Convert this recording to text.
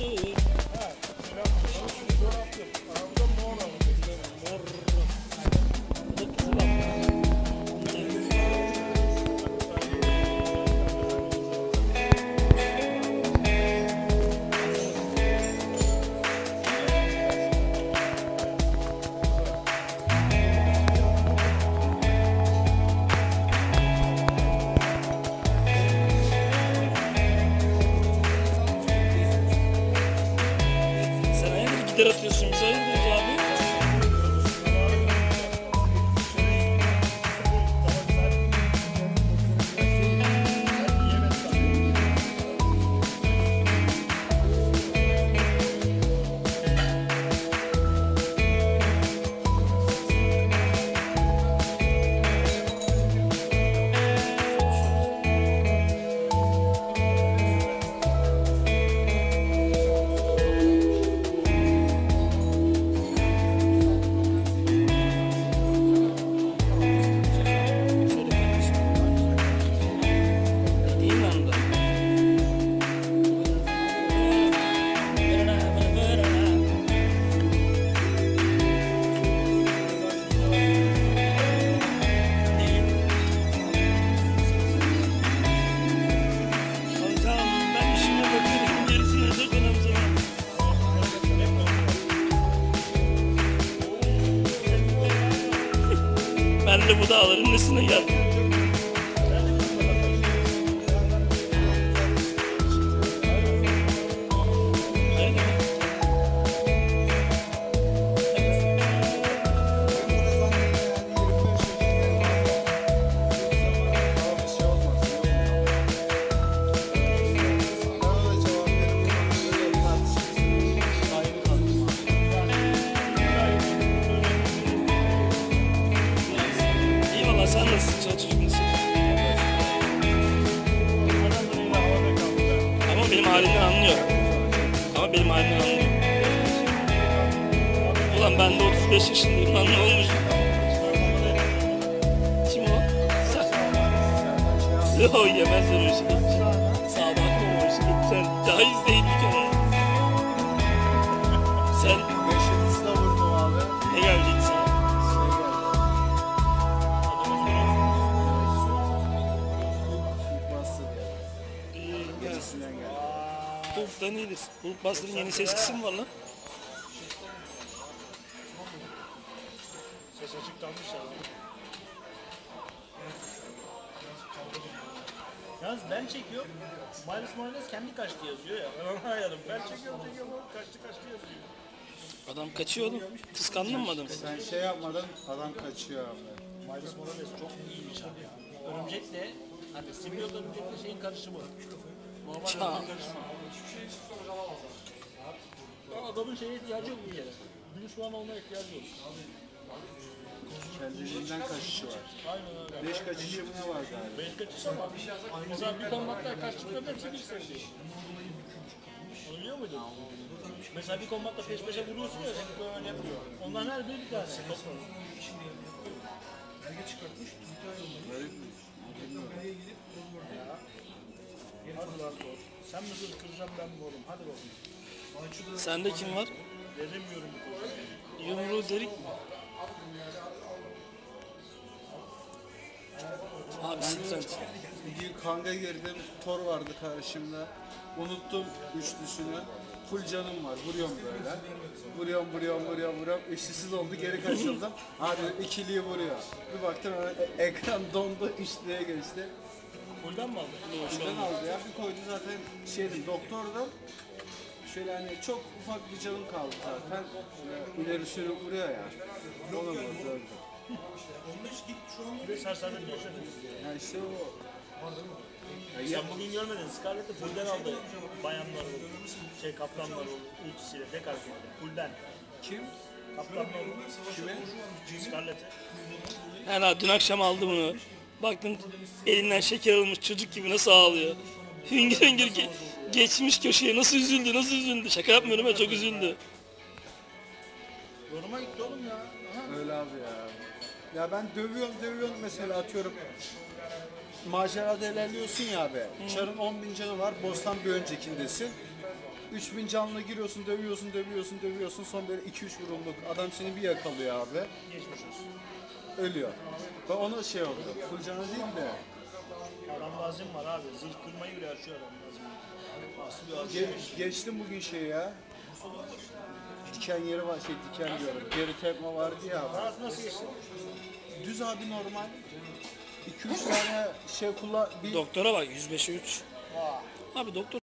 Gider atıyorsun bize, hayırdır abi? Ben de bu dağların nesine geldim. Sen nasılsın? Çocuk nasıl? Ama benim halimden anlıyor. Ulan ben de 35 yaşındayım lan, ne olmuş? Kim o? Sen. Yok, yemezler o işi. Sağa bakma o işi. Sen daha izleyin bir kere. Sen. 5 yıldızda vurdum abi. Ne gelecekti sana? Hulk'tan iyidir. Hulkbuster'ın yeni seskisi mi var lan? Ses açık kalmış ya. Yalnız ben çekiyorum. Miles kendi kaçtı yazıyor ya. Ben onu ayarım. Ben çekiyorum kaçtı yazıyor. Adam kaçıyor oğlum. Kıskandın mı adamı? Sen şey yapmadan adam kaçıyor abi. Miles Morales çok iyiymiş abi ya. Örümcekle, hani simbiyot örümcekle şeyin karışımı. Normal örümcek karışımı. Adamın şeye ihtiyacı yok bir kere. Düşman olmaya ihtiyacı yok. Kendiliğinden kaçışı var. Aynen öyle. 5 kaçışı mı ne var galiba? 5 kaçış ama mesela bir kombatlar kaçtıklarında hepsi bir sevdi. Onu biliyor muydun? Mesela bir kombatta peş peşe vuruyorsun ya, hep böyle yapıyor. Onların her biri bir tanesi toplanır. Hadi lan oğlum. Sen mi hız kıracaksın ben mi oğlum? Hadi bakalım. Sende kim var? Veremiyorum bu konuyu. Yumruğu delik mi? Abi Strand. Bir gün kanga girdim. Thor vardı karşımda. Unuttum üçlüsünü. Full canım var. Vuruyorum böyle. Vuruyorum. Üçlüsüz oldu. Geri kaçıldım. Abi ikiliyi vuruyor. Bir baktım ekran dondu. Üçlüye geçti. Buradan mı aldın? Buradan aldı ya. Bir koydu zaten şeydim. Doktordum. Şöyle hani çok ufak bir canım kaldı zaten. İleri sürüp vuruyor ya. Onu öldü. Bir de sersemlet yaşadınız. Yani işte o. Sen bugün görmedin. Scarlett'i fullden aldı. Bayanlar kaptanlar ultisiyle tek hareketle. Fullden. Kim? Kaptanlar Kime? Scarlett'i. Hala dün akşam aldı bunu. Baktım elinden şeker alınmış çocuk gibi nasıl ağlıyor. Hüngür hüngür geçmiş köşeye, nasıl üzüldü. Şaka yapmıyorum ya, çok üzüldü. Yoruma gitti oğlum ya. Aha. Öyle abi ya. Ya ben dövüyorum mesela atıyorum. Macerada ilerliyorsun ya abi. Çarın 10.000 canı var. Boss'tan bir öncekindesin. 3000 canlı giriyorsun, dövüyorsun. Son böyle 2-3 vurumluk. Adam seni bir yakalıyor abi. Geçmiş olsun. Ölüyor. Ben ona şey oldu. Full canı değil de. Adam lazım var abi. Zırh kırmayı bile açıyor adam lazım. Aslı bir Geçtim bugün şey ya. Diken yeri var, diken diyorum. Geri tepme vardı ya abi. Hayat nasıl geçti? Düz abi normal. 2-3 tane şey kullan... Bir Doktora bak 105'e 3. Abi doktor